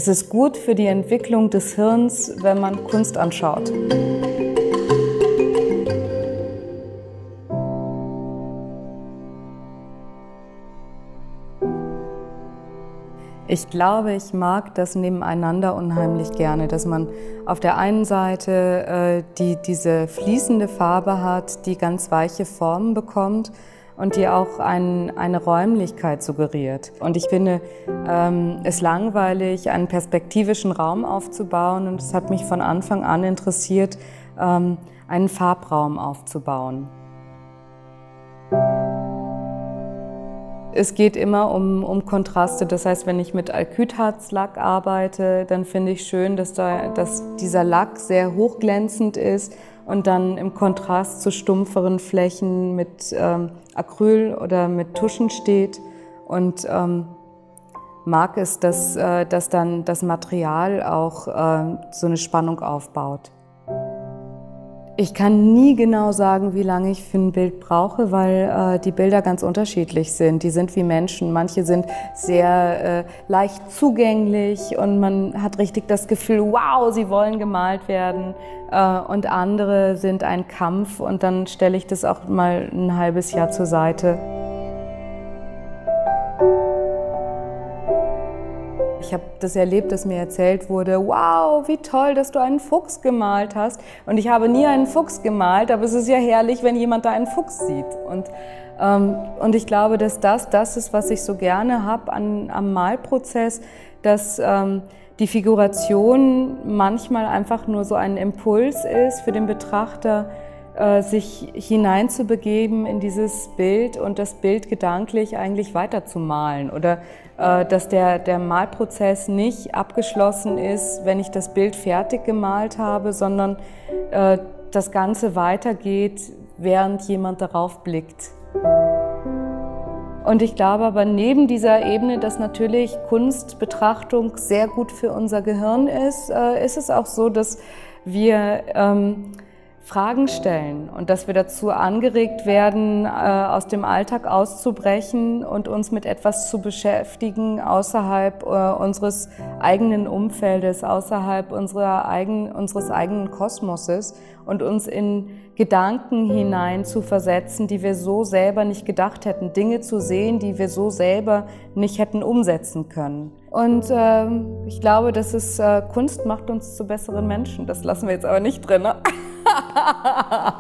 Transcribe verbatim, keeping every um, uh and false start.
Es ist gut für die Entwicklung des Hirns, wenn man Kunst anschaut. Ich glaube, ich mag das Nebeneinander unheimlich gerne, dass man auf der einen Seite äh, die, diese fließende Farbe hat, die ganz weiche Formen bekommt und die auch ein, eine Räumlichkeit suggeriert. Und ich finde ähm, es langweilig, einen perspektivischen Raum aufzubauen, und es hat mich von Anfang an interessiert, ähm, einen Farbraum aufzubauen. Es geht immer um, um Kontraste, das heißt, wenn ich mit Alkydharzlack arbeite, dann finde ich schön, dass, da, dass dieser Lack sehr hochglänzend ist und dann im Kontrast zu stumpferen Flächen mit ähm, Acryl oder mit Tuschen steht, und ähm, mag es, dass, äh, dass dann das Material auch äh, so eine Spannung aufbaut. Ich kann nie genau sagen, wie lange ich für ein Bild brauche, weil äh, die Bilder ganz unterschiedlich sind. Die sind wie Menschen. Manche sind sehr äh, leicht zugänglich und man hat richtig das Gefühl, wow, sie wollen gemalt werden. Äh, und andere sind ein Kampf, und dann stelle ich das auch mal ein halbes Jahr zur Seite. Ich habe das erlebt, dass mir erzählt wurde, wow, wie toll, dass du einen Fuchs gemalt hast. Und ich habe nie einen Fuchs gemalt, aber es ist ja herrlich, wenn jemand da einen Fuchs sieht. Und, ähm, und ich glaube, dass das das ist, was ich so gerne habe an, am Malprozess, dass ähm, die Figuration manchmal einfach nur so ein Impuls ist für den Betrachter, äh, sich hineinzubegeben in dieses Bild und das Bild gedanklich eigentlich weiterzumalen, oder äh, dass der, der Malprozess nicht abgeschlossen ist, wenn ich das Bild fertig gemalt habe, sondern äh, das Ganze weitergeht, während jemand darauf blickt. Und ich glaube aber neben dieser Ebene, dass natürlich Kunstbetrachtung sehr gut für unser Gehirn ist, äh, ist es auch so, dass wir ähm, Fragen stellen und dass wir dazu angeregt werden, äh, aus dem Alltag auszubrechen und uns mit etwas zu beschäftigen außerhalb äh, unseres eigenen Umfeldes, außerhalb unserer eigen, unseres eigenen Kosmoses, und uns in Gedanken hinein zu versetzen, die wir so selber nicht gedacht hätten, Dinge zu sehen, die wir so selber nicht hätten umsetzen können. Und ähm, ich glaube, dass es äh, Kunst macht uns zu besseren Menschen. Das lassen wir jetzt aber nicht drin, ne?